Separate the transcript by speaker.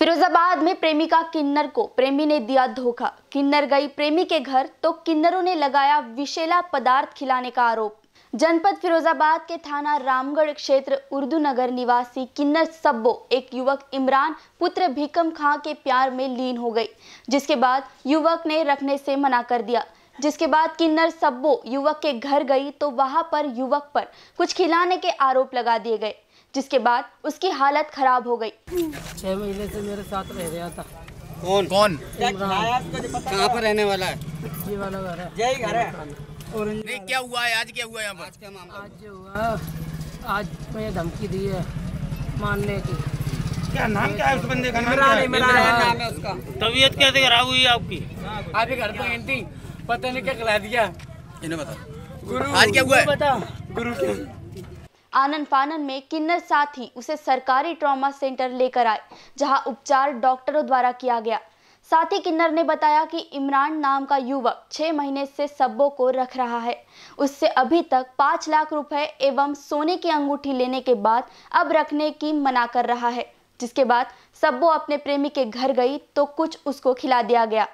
Speaker 1: फिरोजाबाद में प्रेमिका किन्नर को प्रेमी ने दिया धोखा। किन्नर गई प्रेमी के घर तो किन्नरों ने लगाया विषैला पदार्थ खिलाने का आरोप। जनपद फिरोजाबाद के थाना रामगढ़ क्षेत्र उर्दू नगर निवासी किन्नर सब्बो एक युवक इमरान पुत्र भीकम खां के प्यार में लीन हो गई, जिसके बाद युवक ने रखने से मना कर दिया। जिसके बाद किन्नर सब्बो युवक के घर गई तो वहां पर युवक पर कुछ खिलाने के आरोप लगा दिए गए, जिसके बाद उसकी हालत खराब हो गई।
Speaker 2: 6 महीने से मेरे साथ रह रहा था।
Speaker 3: कौन
Speaker 2: कहाँ
Speaker 3: पर रहने वाला है?
Speaker 2: ये वाला घर है,
Speaker 3: यही घर है।
Speaker 2: और
Speaker 3: नहीं, क्या हुआ है? आज क्या हुआ यहाँ पर?
Speaker 2: आज जो हुआ, आज मैं धमकी दी है मारने की।
Speaker 3: क्या नाम क्या है उस बंदे का?
Speaker 2: नाम
Speaker 3: है उसका।
Speaker 4: तबीयत कैसे खराब हुई आपकी?
Speaker 2: आपके घर पे एंटी पता नहीं क्या खिला दिया।
Speaker 3: इन्हें बता
Speaker 2: गुरु
Speaker 3: आज क्या हुआ है?
Speaker 2: बता गुरु के
Speaker 1: आनन फानन में किन्नर साथी उसे सरकारी ट्रॉमा सेंटर लेकर आए, जहां उपचार डॉक्टरों द्वारा किया गया। साथ ही किन्नर ने बताया कि इमरान नाम का युवक 6 महीने से सब्बो को रख रहा है। उससे अभी तक 5 लाख रुपए एवं सोने की अंगूठी लेने के बाद अब रखने की मना कर रहा है। जिसके बाद सब्बो अपने प्रेमी के घर गई तो कुछ उसको खिला दिया गया।